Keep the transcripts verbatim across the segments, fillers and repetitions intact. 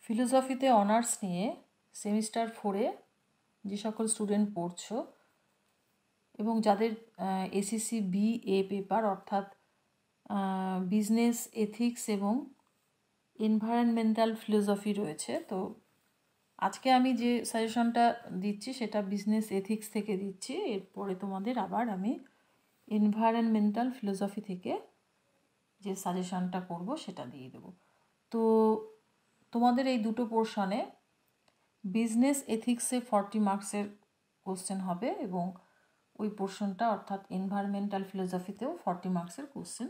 ফিলোসফিতে honours নিয়ে semester ফোরে যে সকল স্টুডেন্ট পড়ছো এবং যাদের এসিসি বি এ পেপার অর্থাৎ বিজনেস এথিক্স এবং এনভায়রনমেন্টাল ফিলোসফি রয়েছে, তো আজকে আমি যে সাজেশনটা দিচ্ছি সেটা বিজনেস এথিক্স থেকে দিচ্ছি। এরপরে তোমাদের আবার আমি এনভায়রনমেন্টাল ফিলোসফি থেকে যে সাজেশনটা করব সেটা দিয়ে দেবো। তো তোমাদের এই দুটো পোর্শনে বিজনেস এথিক্সে ফর্টি মার্কসের কোশ্চেন হবে এবং ওই পোর্শনটা অর্থাৎ এনভায়রনমেন্টাল ফিলোসফিতেও ফর্টি মার্কসের কোশ্চেন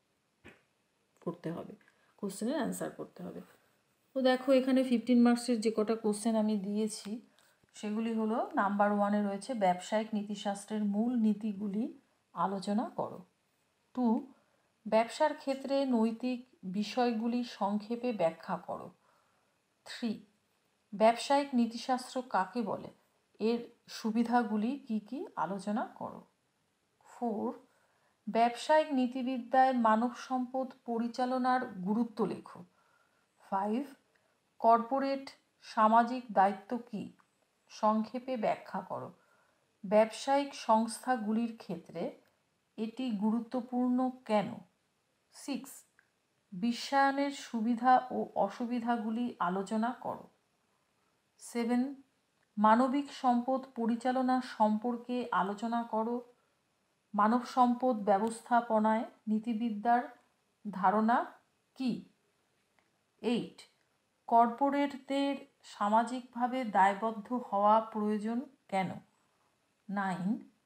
করতে হবে, কোশ্চেনের অ্যান্সার করতে হবে। তো দেখো এখানে ফিফটিন মার্কসের যে কটা কোশ্চেন আমি দিয়েছি সেগুলি হলো, নাম্বার ওয়ানে রয়েছে ব্যবসায়িক নীতিশাস্ত্রের মূল নীতিগুলি আলোচনা করো। টু, ব্যবসার ক্ষেত্রে নৈতিক বিষয়গুলি সংক্ষেপে ব্যাখ্যা করো। থ্রি, ব্যবসায়িক নীতিশাস্ত্র কাকে বলে, এর সুবিধাগুলি কি কি আলোচনা করো। ফোর, ব্যবসায়িক নীতিবিদ্যায় মানব সম্পদ পরিচালনার গুরুত্ব লেখো। ফাইভ, কর্পোরেট সামাজিক দায়িত্ব কী, সংক্ষেপে ব্যাখ্যা করো। ব্যবসায়িক সংস্থাগুলির ক্ষেত্রে এটি গুরুত্বপূর্ণ কেন। সিক্স, বিশ্বায়নের সুবিধা ও অসুবিধাগুলি আলোচনা করো। সেভেন, মানবিক সম্পদ পরিচালনা সম্পর্কে আলোচনা করো। মানব সম্পদ ব্যবস্থাপনায় নীতিবিদ্যার ধারণা কী। এইট, কর্পোরেটদের সামাজিকভাবে দায়বদ্ধ হওয়া প্রয়োজন কেন। নাইন,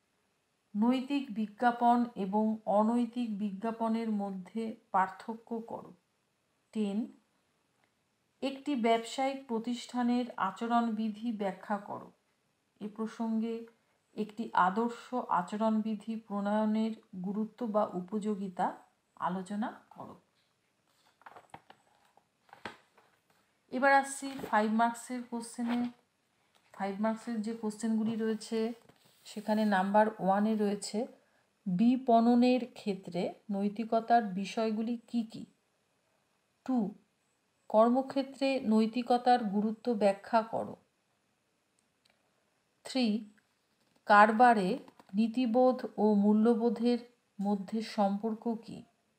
নৈতিক বিজ্ঞাপন এবং অনৈতিক বিজ্ঞাপনের মধ্যে পার্থক্য করো। টেন, একটি ব্যবসায়িক প্রতিষ্ঠানের আচরণবিধি ব্যাখ্যা করো। এ প্রসঙ্গে একটি আদর্শ আচরণবিধি প্রণয়নের গুরুত্ব বা উপযোগিতা আলোচনা করো। এবার আসছি ফাইভ মার্কসের কোশ্চেনে। ফাইভ মার্কসের যে কোশ্চেনগুলি রয়েছে সেখানে নাম্বার ওয়ানে রয়েছে বিপণনের ক্ষেত্রে নৈতিকতার বিষয়গুলি কি কি। টু, কর্মক্ষেত্রে নৈতিকতার গুরুত্ব ব্যাখ্যা করো। থ্রি, কারবারে নীতিবোধ ও মূল্যবোধের মধ্যে সম্পর্ক কী।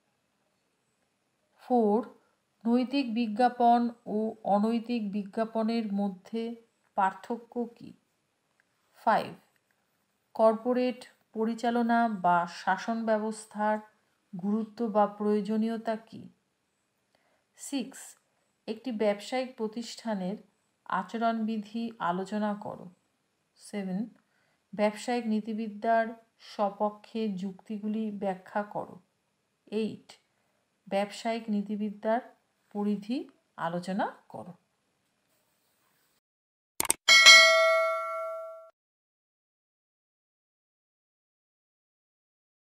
ফোর, নৈতিক বিজ্ঞাপন ও অনৈতিক বিজ্ঞাপনের মধ্যে পার্থক্য কী। ফাইভ, কর্পোরেট পরিচালনা বা শাসন ব্যবস্থার গুরুত্ব বা প্রয়োজনীয়তা কী। সিক্স, একটি ব্যবসায়িক প্রতিষ্ঠানের আচরণবিধি আলোচনা করো। সেভেন, ব্যবসায়িক নীতিবিদ্যার সপক্ষে যুক্তিগুলি ব্যাখ্যা করো। এইট, ব্যবসায়িক নীতিবিদ্যার পরিধি আলোচনা করো।